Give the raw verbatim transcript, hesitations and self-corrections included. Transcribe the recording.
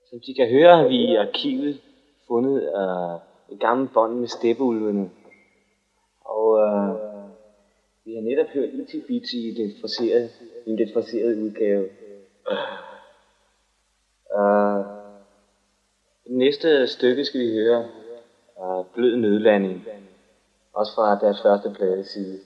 Som de kan høre, har vi i arkivet fundet uh, et gammelt bånd med steppeulvene. Og uh, vi har netop hørt Itsy Bitsy i den forserede, i en lidt forserede udgave. Uh, det næste stykke skal vi høre uh, Blød Nødlanding. Også fra deres første plade side.